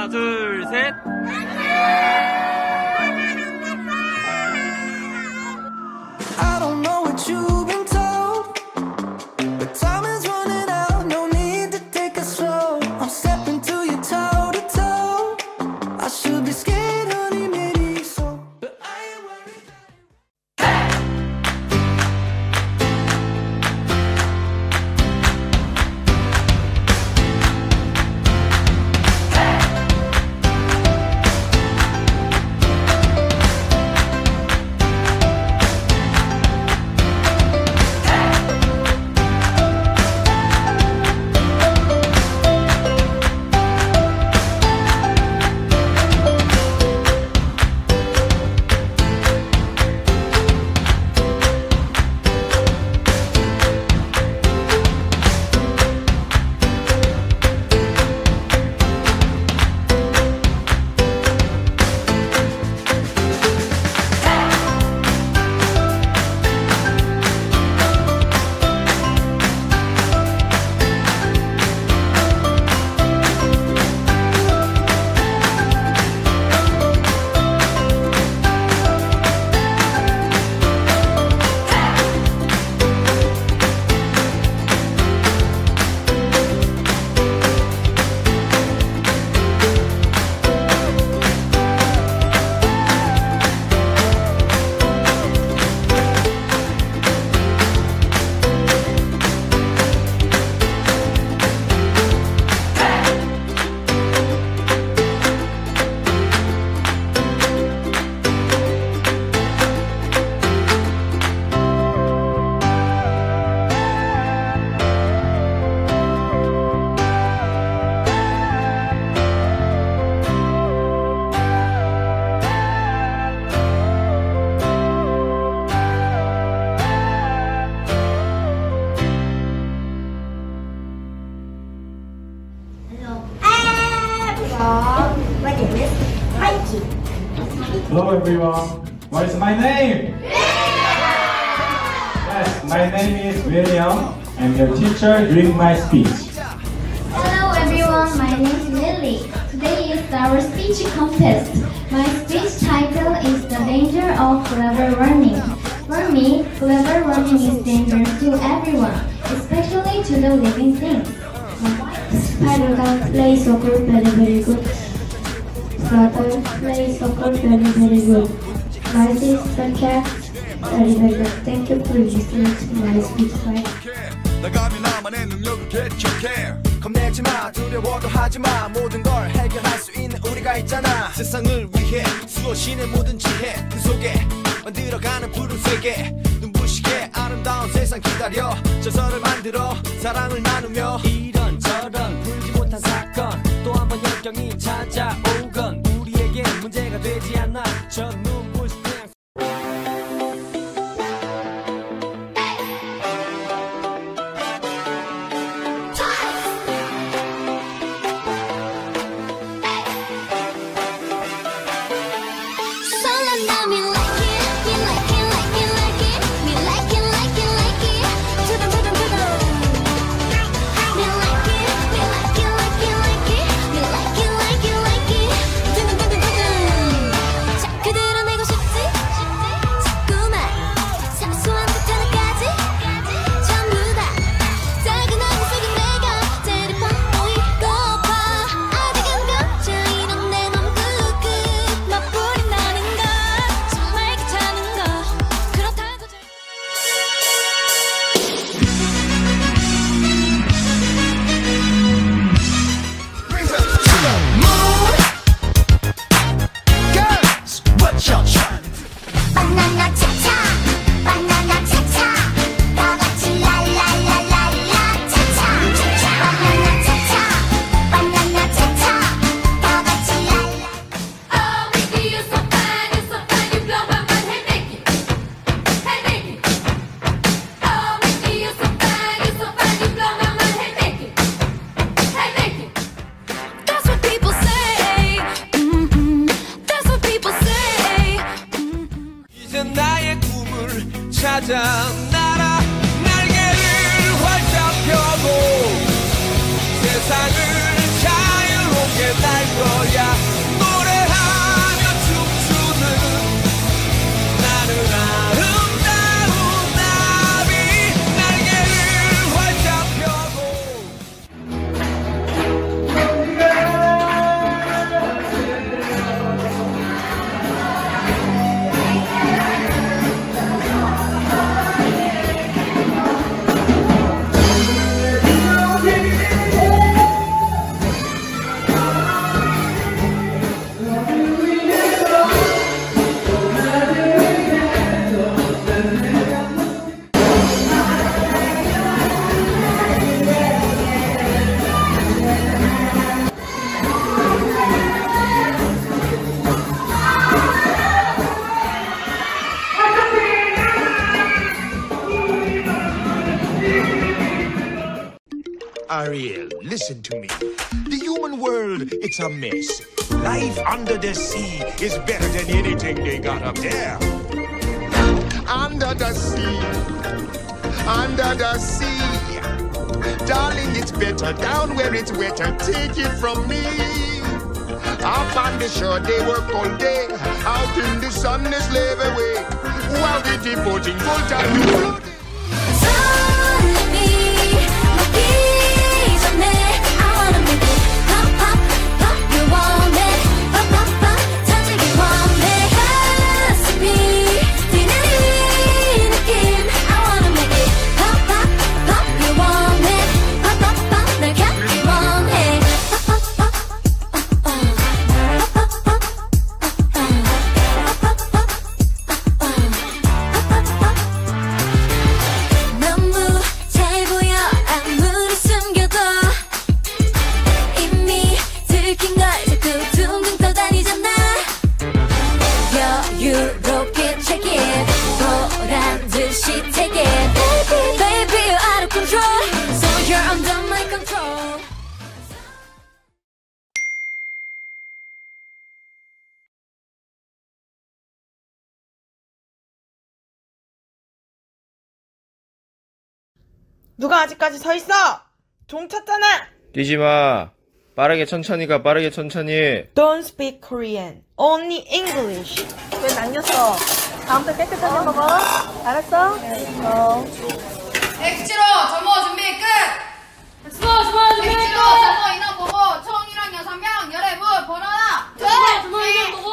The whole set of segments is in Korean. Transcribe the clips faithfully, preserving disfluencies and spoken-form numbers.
하나, 둘, 셋. I don't know what you've been told, but time is running out, no need to take it slow. I'm stepping to you toe to toe. I should be scared, honey, maybe so, but I ain't worried. Hello everyone, what is my name? Yes, my name is William. I'm your teacher during my speech. Hello everyone, my name is Lily. Today is our speech contest. My speech title is The Danger of Clever Running. For me, clever running is dangerous to everyone, especially to the living things. Spider can play soccer very very good. Brother play soccer very very good. My sister cat very very good. Thank you for listening to my speech. 나가면 나만의 능력을 개척해. 겁내지 마, 두려워도 하지 마. 모든 걸 해결할 수 있는 우리가 있잖아. 세상을 위해 수호신의 모든 지혜 그 속에 만들어가는 푸른 세계. 눈부시게 아름다운 세상 기다려. 저서를 만들어 사랑을 나누며 이런저런 풀지 못한 사건 또 한 번 역경이 찾아오건 우리에게 문제가 되지 않아. 저 눈부신 태양 그들은 Ariel, listen to me. The human world, it's a mess. Life under the sea is better than anything they got up there. Under the sea, under the sea. Darling, it's better down where it's wetter. Take it from me. Up on the shore, they work all day. Out in the sun, they slave away. While they devoting full time to floating. 누가 아직까지 서 있어? 종 쳤잖아! 뛰지마. 빠르게 천천히 가. 빠르게 천천히. Don't speak Korean. Only English. 왜 남겼어? 다음부터 깨끗하게 먹어. 알았어? 알았어. 백지로 점호 준비 끝! 백지로 점호 준비 끝! 백지로 점호 인원 보고 총이랑 여섯 명 열애부 번호나 점호 인원 보고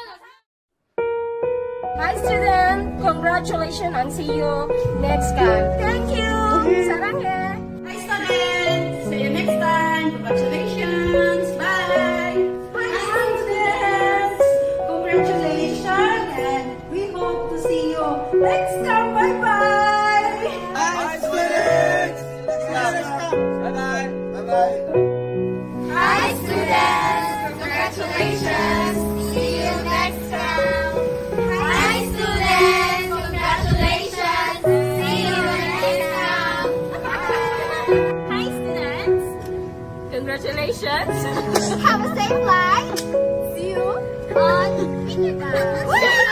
Hi student, congratulations and see you next time. Thank you. 사랑해. Hi students, see you next time. Congratulations. Bye. Hi students, congratulations and we hope to see you next time. Bye bye. Hi students. Bye bye. Bye bye. Hi students, congratulations. See you next time. Hi students, congratulations. See you next time. Hi students, congratulations. Have a safe flight. See you on Instagram.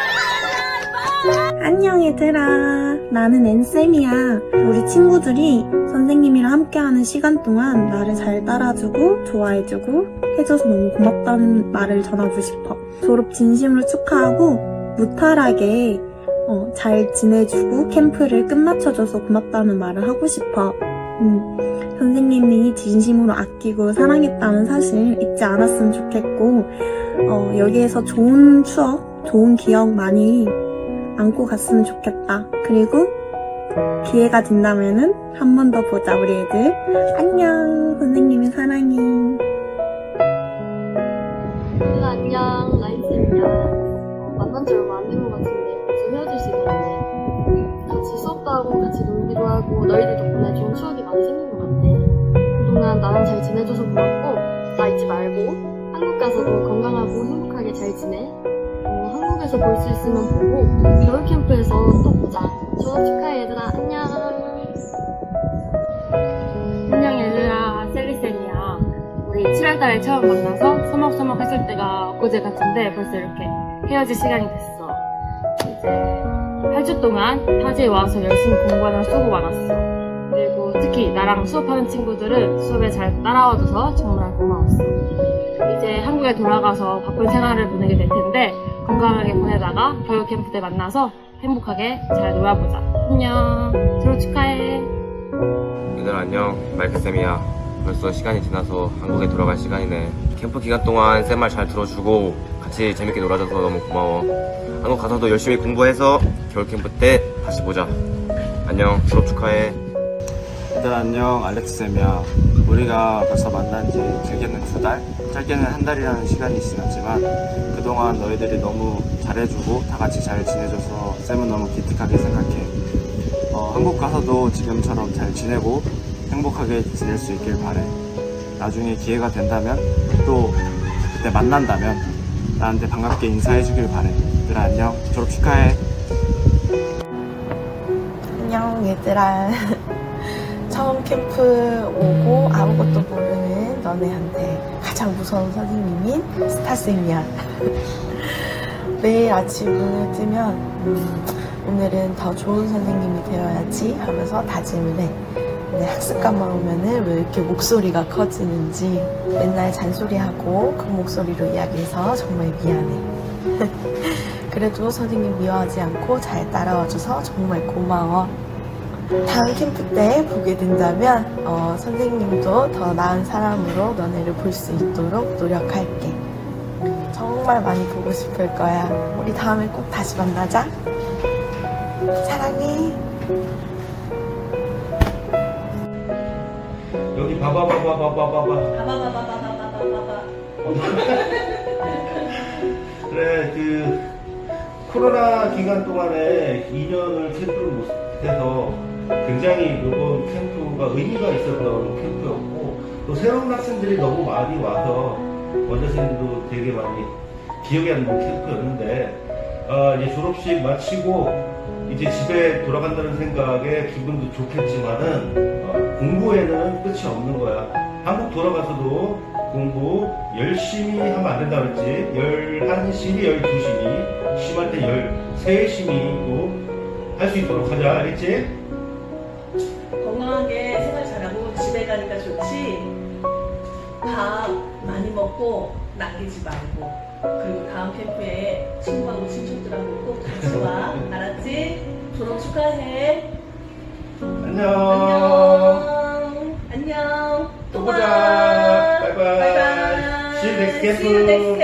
안녕 얘들아, 나는 앤쌤이야. 우리 친구들이 선생님이랑 함께하는 시간 동안 나를 잘 따라주고 좋아해주고 해줘서 너무 고맙다는 말을 전하고 싶어. 졸업 진심으로 축하하고 무탈하게 어, 잘 지내주고 캠프를 끝마쳐줘서 고맙다는 말을 하고 싶어. 음, 선생님이 진심으로 아끼고 사랑했다는 사실 잊지 않았으면 좋겠고 어, 여기에서 좋은 추억, 좋은 기억 많이 안고 갔으면 좋겠다. 그리고 기회가 된다면은 한 번 더 보자 우리 애들. 안녕. 선생님이 사랑해. 얘들아 안녕. 라인쌤이야. 어, 만난 지 얼마 안 된 것 같은데 벌써 헤어질 시간이네. 같이 수업도 하고 같이 놀기도 하고 너희들 덕분에 좋은 추억이 많이 생긴 것 같아. 그동안 나랑 잘 지내줘서 고맙고 나 잊지 말고 한국 가서도 건강하고 행복하게 잘 지내. 한국에서 볼 수 있으면 보고 겨울 캠프에서 또 보자. 졸업 축하해 얘들아. 안녕. 안녕 얘들아, 셀리쌤이야. 우리 칠월달에 처음 만나서 서먹서먹 했을 때가 엊그제 같은데 벌써 이렇게 헤어질 시간이 됐어. 이제 팔 주 동안 타지에 와서 열심히 공부하느라 수고 많았어. 그리고 특히 나랑 수업하는 친구들은 수업에 잘 따라와줘서 정말 고마웠어. 이제 한국에 돌아가서 바쁜 생활을 보내게 될 텐데 건강하게 보내다가 겨울 캠프 때 만나서 행복하게 잘 놀아보자. 안녕. 졸업 축하해. 얘들아 안녕. 마이크쌤이야. 벌써 시간이 지나서 한국에 돌아갈 시간이네. 캠프 기간 동안 쌤 말 잘 들어주고 같이 재밌게 놀아줘서 너무 고마워. 한국 가서도 열심히 공부해서 겨울 캠프 때 다시 보자. 안녕. 졸업 축하해. 얘들아 안녕. 알렉스쌤이야. 우리가 벌써 만난 지 길게는 두 달? 짧게는 한 달이라는 시간이 지났지만 그동안 너희들이 너무 잘해주고 다 같이 잘 지내줘서 쌤은 너무 기특하게 생각해. 어, 한국 가서도 지금처럼 잘 지내고 행복하게 지낼 수 있길 바래. 나중에 기회가 된다면 또 그때 만난다면 나한테 반갑게 인사해주길 바래. 얘들아 안녕. 졸업 축하해. 안녕 얘들아. 처음 캠프 오고 아무것도 모르는 너네한테 가장 무서운 선생님인 스타쌤이야. 매일 아침 눈을 뜨면 음, 오늘은 더 좋은 선생님이 되어야지 하면서 다짐을 해. 근데 학습감만 오면은 왜 이렇게 목소리가 커지는지 맨날 잔소리하고 큰 목소리로 이야기해서 정말 미안해. 그래도 선생님 미워하지 않고 잘 따라와줘서 정말 고마워. 다음 캠프 때 보게 된다면 어, 선생님도 더 나은 사람으로 너네를 볼 수 있도록 노력할게. 정말 많이 보고 싶을 거야. 우리 다음에 꼭 다시 만나자. 사랑해. 여기 봐봐 봐봐 봐봐 봐봐 봐봐봐봐봐봐봐봐. 그래 그 코로나 기간 동안에 이 년을 캠프를 못해서 굉장히 이번 캠프가 의미가 있었던 캠프였고 또 새로운 학생들이 너무 많이 와서 원장선생님도 되게 많이 기억에 남는 캠프였는데 어, 이제 졸업식 마치고 이제 집에 돌아간다는 생각에 기분도 좋겠지만은 어, 공부에는 끝이 없는 거야. 한국 돌아가서도 공부 열심히 하면 안 된다 그랬지. 열한 시니 열두 시니 심할 때 열세 시니고 할 수 있도록 하자. 알겠지? 건강하게 생활 잘하고 집에 가니까 좋지. 밥 많이 먹고 남기지 말고 그리고 다음 캠프에 친구하고 친척들하고 꼭 같이 와. 알았지? 졸업 축하해. 안녕. 안녕. 안녕. 또 또 보자. 봐. 바이바이. 바이바이. See you next See you next